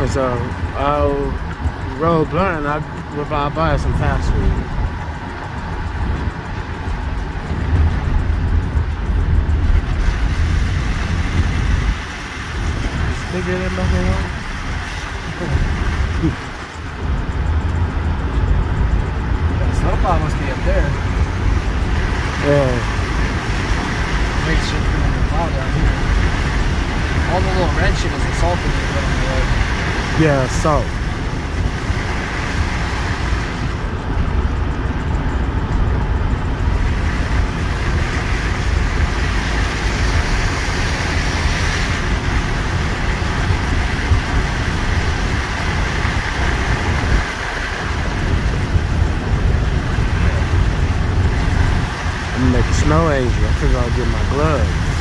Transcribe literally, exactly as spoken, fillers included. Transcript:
And so I rolled blunt and I would buy, buy some fast food. It's bigger than Buffalo. Snowplow must be up there. Yeah. Great shit for them to plow down here. All the little red shit is the salt that they put on the road. Yeah, salt. I'm gonna make a snow angel. I figure I'll get my gloves.